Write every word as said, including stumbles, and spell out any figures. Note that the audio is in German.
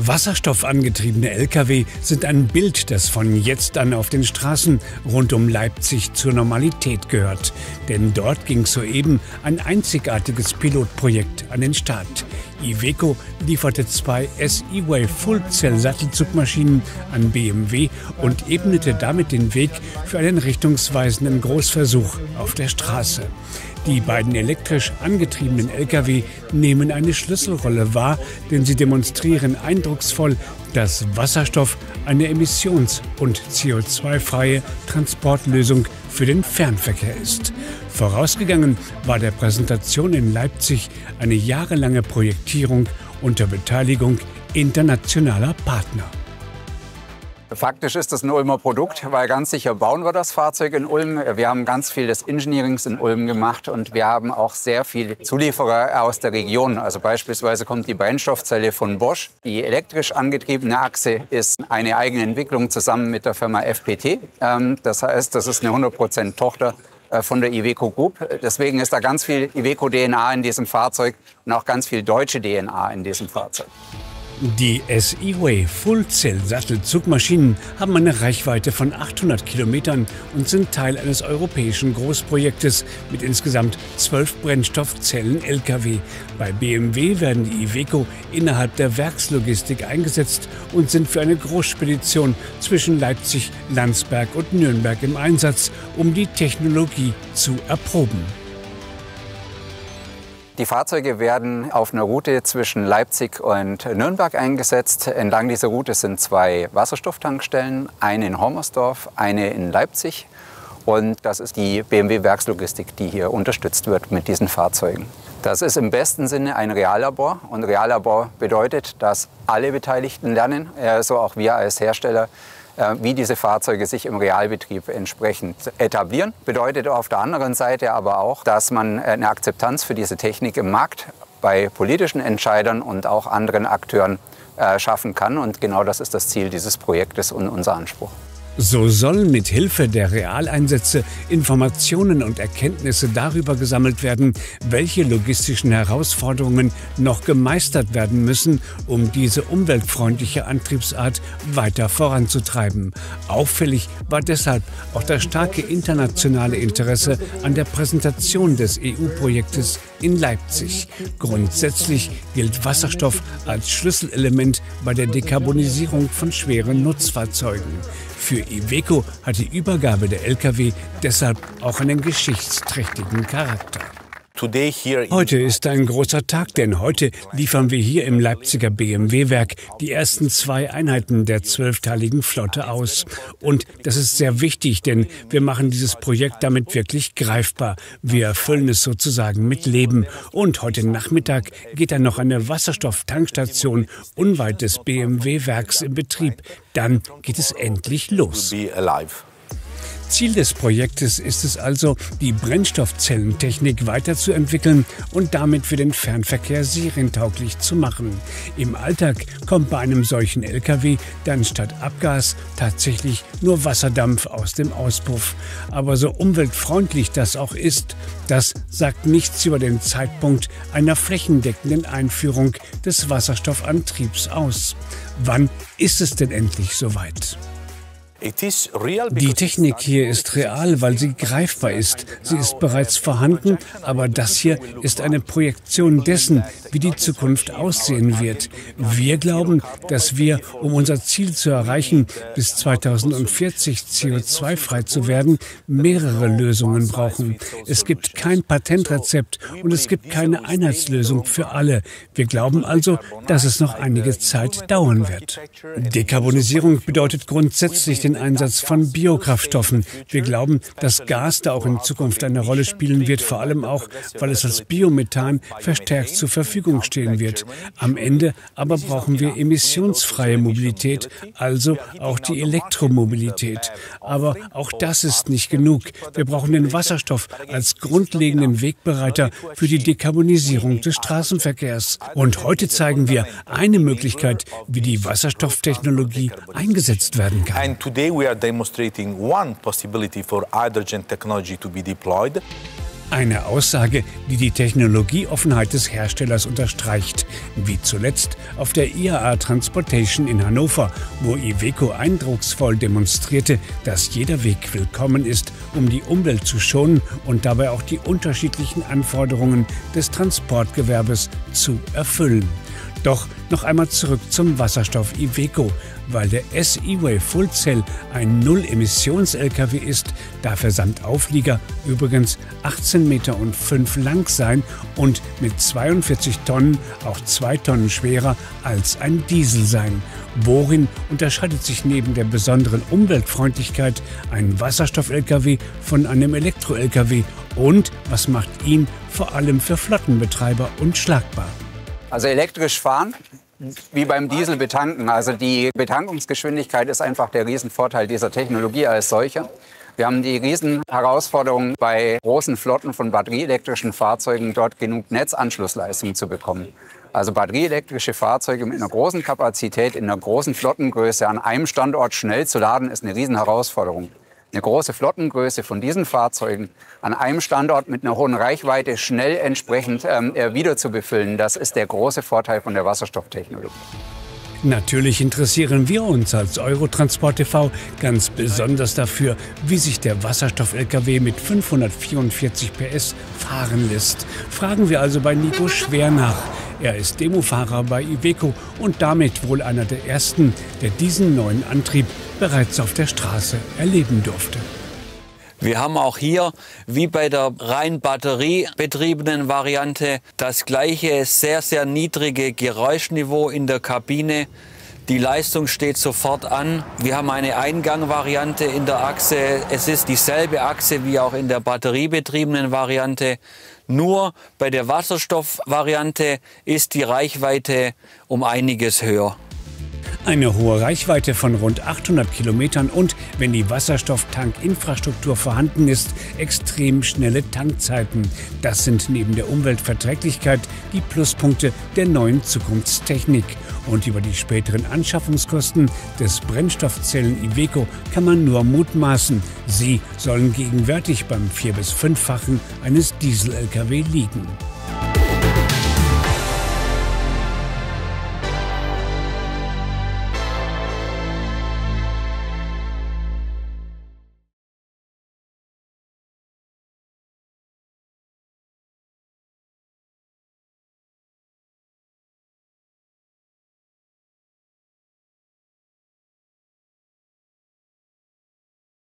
Wasserstoffangetriebene Lkw sind ein Bild, das von jetzt an auf den Straßen rund um Leipzig zur Normalität gehört. Denn dort ging soeben ein einzigartiges Pilotprojekt an den Start. Iveco lieferte zwei S E-Way Full-Cell-Sattelzugmaschinen an B M W und ebnete damit den Weg für einen richtungsweisenden Großversuch auf der Straße. Die beiden elektrisch angetriebenen Lkw nehmen eine Schlüsselrolle wahr, denn sie demonstrieren eindrucksvoll, dass Wasserstoff eine emissions- und C O zwei freie Transportlösung für den Fernverkehr ist. Vorausgegangen war der Präsentation in Leipzig eine jahrelange Projektierung unter Beteiligung internationaler Partner. Faktisch ist das ein Ulmer Produkt, weil ganz sicher bauen wir das Fahrzeug in Ulm. Wir haben ganz viel des Engineerings in Ulm gemacht und wir haben auch sehr viele Zulieferer aus der Region. Also beispielsweise kommt die Brennstoffzelle von Bosch. Die elektrisch angetriebene Achse ist eine eigene Entwicklung zusammen mit der Firma F P T. Das heißt, das ist eine hundert Prozent Tochter von der Iveco Group. Deswegen ist da ganz viel Iveco-D N A in diesem Fahrzeug und auch ganz viel deutsche D N A in diesem Fahrzeug. Die S E-Way Full-Cell-Sattelzugmaschinen haben eine Reichweite von achthundert Kilometern und sind Teil eines europäischen Großprojektes mit insgesamt zwölf Brennstoffzellen-Lkw. Bei B M W werden die Iveco innerhalb der Werkslogistik eingesetzt und sind für eine Großspedition zwischen Leipzig, Landsberg und Nürnberg im Einsatz, um die Technologie zu erproben. Die Fahrzeuge werden auf einer Route zwischen Leipzig und Nürnberg eingesetzt. Entlang dieser Route sind zwei Wasserstofftankstellen, eine in Hommersdorf, eine in Leipzig. Und das ist die B M W-Werkslogistik, die hier unterstützt wird mit diesen Fahrzeugen. Das ist im besten Sinne ein Reallabor. Und Reallabor bedeutet, dass alle Beteiligten lernen, so auch wir als Hersteller, wie diese Fahrzeuge sich im Realbetrieb entsprechend etablieren. Bedeutet auf der anderen Seite aber auch, dass man eine Akzeptanz für diese Technik im Markt bei politischen Entscheidern und auch anderen Akteuren äh, schaffen kann. Und genau das ist das Ziel dieses Projektes und unser Anspruch. So sollen mit Hilfe der Realeinsätze Informationen und Erkenntnisse darüber gesammelt werden, welche logistischen Herausforderungen noch gemeistert werden müssen, um diese umweltfreundliche Antriebsart weiter voranzutreiben. Auffällig war deshalb auch das starke internationale Interesse an der Präsentation des E U-Projektes in Leipzig. Grundsätzlich gilt Wasserstoff als Schlüsselelement bei der Dekarbonisierung von schweren Nutzfahrzeugen. Für Iveco hat die Übergabe der Lkw deshalb auch einen geschichtsträchtigen Charakter. Heute ist ein großer Tag, denn heute liefern wir hier im Leipziger B M W-Werk die ersten zwei Einheiten der zwölfteiligen Flotte aus. Und das ist sehr wichtig, denn wir machen dieses Projekt damit wirklich greifbar. Wir erfüllen es sozusagen mit Leben. Und heute Nachmittag geht dann noch eine Wasserstofftankstation unweit des B M W-Werks in Betrieb. Dann geht es endlich los. Ziel des Projektes ist es also, die Brennstoffzellentechnik weiterzuentwickeln und damit für den Fernverkehr serientauglich zu machen. Im Alltag kommt bei einem solchen Lkw dann statt Abgas tatsächlich nur Wasserdampf aus dem Auspuff. Aber so umweltfreundlich das auch ist, das sagt nichts über den Zeitpunkt einer flächendeckenden Einführung des Wasserstoffantriebs aus. Wann ist es denn endlich soweit? Die Technik hier ist real, weil sie greifbar ist. Sie ist bereits vorhanden, aber das hier ist eine Projektion dessen, wie die Zukunft aussehen wird. Wir glauben, dass wir, um unser Ziel zu erreichen, bis zweitausendvierzig C O zwei frei zu werden, mehrere Lösungen brauchen. Es gibt kein Patentrezept und es gibt keine Einheitslösung für alle. Wir glauben also, dass es noch einige Zeit dauern wird. Dekarbonisierung bedeutet grundsätzlich den Einsatz von Biokraftstoffen. Wir glauben, dass Gas da auch in Zukunft eine Rolle spielen wird, vor allem auch, weil es als Biomethan verstärkt zur Verfügung stehen wird. Am Ende aber brauchen wir emissionsfreie Mobilität, also auch die Elektromobilität. Aber auch das ist nicht genug. Wir brauchen den Wasserstoff als grundlegenden Wegbereiter für die Dekarbonisierung des Straßenverkehrs. Und heute zeigen wir eine Möglichkeit, wie die Wasserstofftechnologie eingesetzt werden kann. Today we are demonstrating one possibility for hydrogen technology to be deployed. Eine Aussage, die die Technologieoffenheit des Herstellers unterstreicht, wie zuletzt auf der I A A Transportation in Hannover, wo Iveco eindrucksvoll demonstrierte, dass jeder Weg willkommen ist, um die Umwelt zu schonen und dabei auch die unterschiedlichen Anforderungen des Transportgewerbes zu erfüllen. Doch noch einmal zurück zum Wasserstoff Iveco. Weil der S-E-Way Full Cell ein Null-Emissions-L K W ist, darf er samt Auflieger übrigens achtzehn Meter und fünf lang sein und mit zweiundvierzig Tonnen auch zwei Tonnen schwerer als ein Diesel sein. Worin unterscheidet sich neben der besonderen Umweltfreundlichkeit ein Wasserstoff-L K W von einem Elektro-L K W und was macht ihn vor allem für Flottenbetreiber unschlagbar? Also elektrisch fahren, wie beim Diesel betanken. Also die Betankungsgeschwindigkeit ist einfach der Riesenvorteil dieser Technologie als solcher. Wir haben die Riesenherausforderung bei großen Flotten von batterieelektrischen Fahrzeugen, dort genug Netzanschlussleistung zu bekommen. Also batterieelektrische Fahrzeuge mit einer großen Kapazität in einer großen Flottengröße an einem Standort schnell zu laden, ist eine Riesenherausforderung. Eine große Flottengröße von diesen Fahrzeugen an einem Standort mit einer hohen Reichweite schnell entsprechend ähm, wieder zu befüllen, das ist der große Vorteil von der Wasserstofftechnologie. Natürlich interessieren wir uns als Eurotransport T V ganz besonders dafür, wie sich der Wasserstoff-L K W mit fünfhundertvierundvierzig P S fahren lässt. Fragen wir also bei Nico Schwer nach. Er ist Demofahrer bei Iveco und damit wohl einer der ersten, der diesen neuen Antrieb bereits auf der Straße erleben durfte. Wir haben auch hier, wie bei der rein batteriebetriebenen Variante, das gleiche sehr, sehr niedrige Geräuschniveau in der Kabine. Die Leistung steht sofort an. Wir haben eine Eingangvariante in der Achse. Es ist dieselbe Achse wie auch in der batteriebetriebenen Variante. Nur bei der Wasserstoffvariante ist die Reichweite um einiges höher. Eine hohe Reichweite von rund achthundert Kilometern und, wenn die Wasserstofftankinfrastruktur vorhanden ist, extrem schnelle Tankzeiten. Das sind neben der Umweltverträglichkeit die Pluspunkte der neuen Zukunftstechnik. Und über die späteren Anschaffungskosten des Brennstoffzellen Iveco kann man nur mutmaßen. Sie sollen gegenwärtig beim vier- bis fünffachen eines Diesel-L K W liegen.